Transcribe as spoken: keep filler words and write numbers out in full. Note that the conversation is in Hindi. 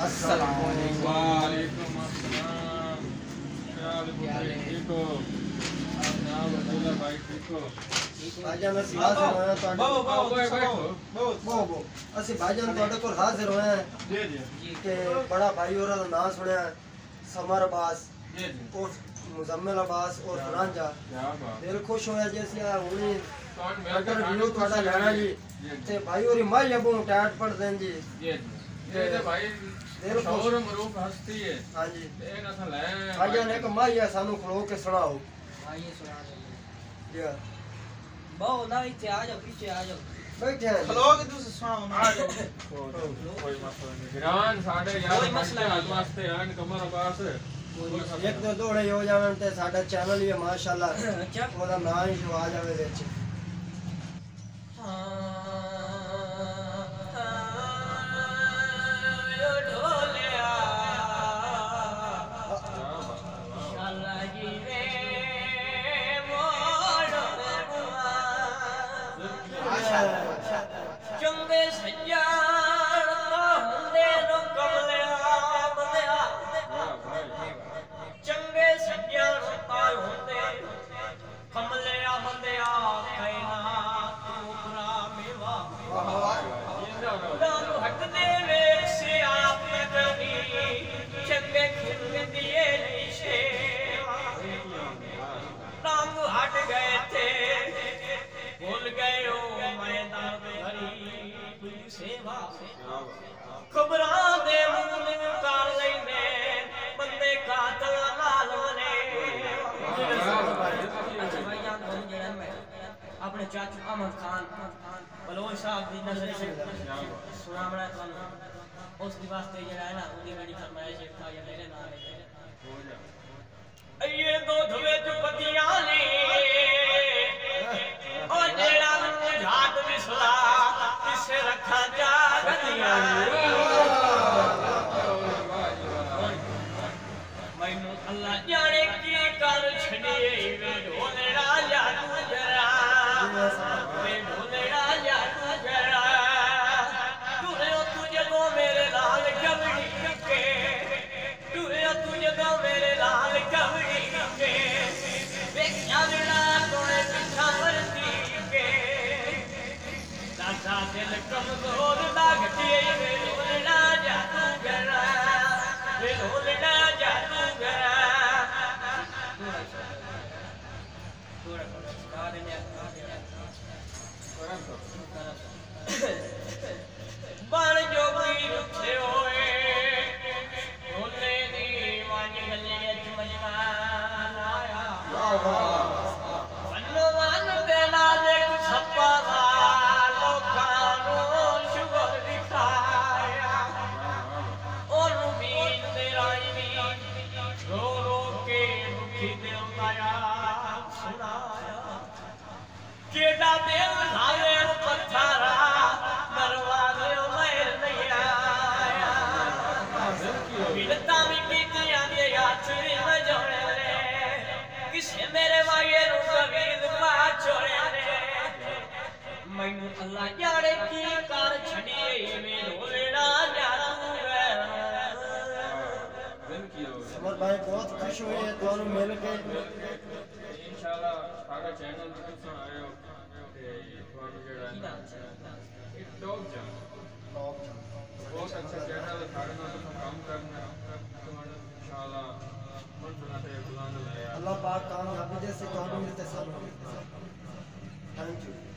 अस्सलाम वालेकुम। वालेकुम अस्सलाम। क्या हाल है? ठीक हो? आप अब्दुल्ला भाई ठीक हो? भाईजान ਅਸੀਂ ਹਾਜ਼ਰ ਹੋਏ ਹਾਂ ਤੁਹਾਡੇ बाबू बाबू बैठो। ਬਹੁਤ ਬਹੁਤ ਅਸੀਂ ਭਾਈਜਾਨ ਤੁਹਾਡੇ ਕੋਲ ਹਾਜ਼ਰ ਹੋਏ ਹਾਂ जी जी ਕਿ ਬੜਾ ਭਾਈ ਹੋਰਾਂ ਦਾ ਨਾਮ ਸੁਣਿਆ ਸਮਰ ਅਬਾਸ जी जी। और मुजम्मिल अब्बास और फरांजा क्या बात। दिल खुश होया जैसे आ हुनी कौन मेरे अगर को वीडियो ਤੁਹਾਡਾ ਲੈਣਾ ਜੀ जी ਤੇ ਭਾਈ ਹੋਰੀ ਮਾਈ ਅਬੂ ਟੈਟ ਪੜ ਦੇਣ ਜੀ जी। ये तो भाई दिल खुश शौर मरूफ हस्ती है। हाँ जी एक असल है भाईजान एक माई है सानू खलो के सुनाओ आइए सुना दो। या बहुत ना इतने आ जाओ पीछे आ जाओ। बैठे हैं खलो के तुझे सुनाओ ना। कोई मसला नहीं। ईरान साढ़े यार कोई मसला नहीं। वास्ते यार कमर अब्बास एक तो दौड़े हो जावन ते साडा चैनल ही है माशाल्लाह अच्छा ओदा नाम ही जो आ जावे विच चंगे सज्जान ता हुंदे नो कमलिया बंदिया चंगे सज्जान ता हुंदे कमलिया बंदिया कैना ऊपरा मेवा नाम हट दे वेख से आप नगरी चंगे खिल दिए नीचे नाम हट गए थे भूल गए हो मैदान हरी सेवा खबरां दे मुंह कर लेने बंदे कातल नाल बने। अच्छा भाई याद हो जड़ा मैं अपने चाचू अहमद खान बलोच साहब दी नजर से सुनावना थानू उस दी वास्ते जड़ा है ना उदी मेरी फरमाइश था या मेरे नाल हो जा ये दो धवे जो पतियां ने ओ जेड़ा झाट विसला किसे रखा जा गतिया मैनू अल्लाह जाने की कर छड़िए वे ढोलड़ा जादू जरा वे ढोलड़ा जादू जरा टुरे तुझे को मेरे लाल कवड़ी के टुरे तुझे को मेरे लाल कवड़ी के वे जागना तोड़े पिछा वरती के दादा दिल कमजोर लागती वे ढोलड़ा जादू जरा वे ढोलड़ा जादू जरा थोड़ा थोड़ा गा देने बन जोगी रुखे होए ढोले दी वाज गले च मजमान आया वनवान दे नाल एक सप्पा दा लोकां नूं शुगर दिखाया और उम्मीद दे राई रो रो के दुखी दिल माया सुनाया केडा दिल धावे पत्थरा दरवाजे मेर नहीं आया बिलता भी कीतियां दे यात्री में जोड़े रे किसे मेरे वागे रू कबीर पा छोड़े रे मैनू अल्लाह जाने की कार छड़िए वे ढोलड़ा जादू समर भाई बहुत खुश हुए हैं दोनों मिल के इंशाल्लाह सारा चैनल तुम आए हो ते ਤੁਹਾਨੂੰ ਜਿਹੜਾ ਹੈ ਨਾ ਇੱਕ ਟੌਪ ਚੈਨਲ ਬਹੁਤ ਅੱਛਾ ਚੈਨਲ ਹੈ ਸਾਡੇ ਨਾਲ ਤੁਸੀਂ ਕੰਮ ਕਰਨਾ ਤੁਹਾਨੂੰ इंशाल्लाह मन सुना ते बुलंद लाया अल्लाह पाक कामयाबी दे से दोनों मिलते सब थैंक यू।